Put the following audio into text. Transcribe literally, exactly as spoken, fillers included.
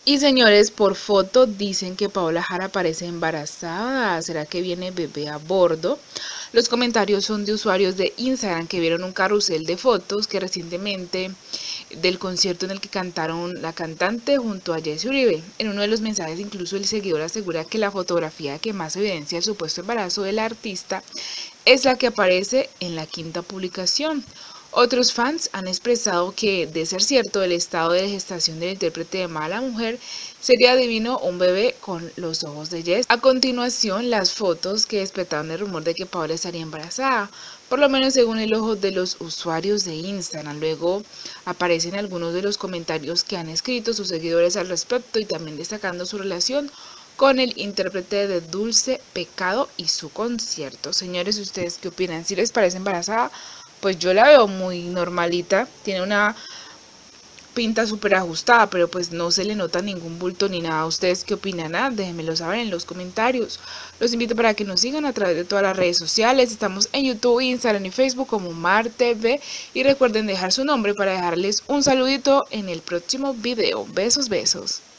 Y señores, por foto dicen que Paola Jara parece embarazada. ¿Será que viene bebé a bordo? Los comentarios son de usuarios de Instagram que vieron un carrusel de fotos que recientemente del concierto en el que cantaron la cantante junto a Jesse Uribe. En uno de los mensajes incluso el seguidor asegura que la fotografía que más evidencia el supuesto embarazo del artista es la que aparece en la quinta publicación. Otros fans han expresado que, de ser cierto el estado de gestación del intérprete de Mala Mujer, sería divino un bebé con los ojos de Jess. A continuación, las fotos que despertaron el rumor de que Paola estaría embarazada, por lo menos según el ojo de los usuarios de Instagram. Luego aparecen algunos de los comentarios que han escrito sus seguidores al respecto y también destacando su relación con el intérprete de Dulce Pecado y su concierto. Señores, ¿ustedes qué opinan? ¿Si les parece embarazada? Pues yo la veo muy normalita, tiene una pinta súper ajustada, pero pues no se le nota ningún bulto ni nada. ¿Ustedes qué opinan? Ah, déjenmelo saber en los comentarios. Los invito para que nos sigan a través de todas las redes sociales. Estamos en YouTube, Instagram y Facebook como Mar T V. Y recuerden dejar su nombre para dejarles un saludito en el próximo video. Besos, besos.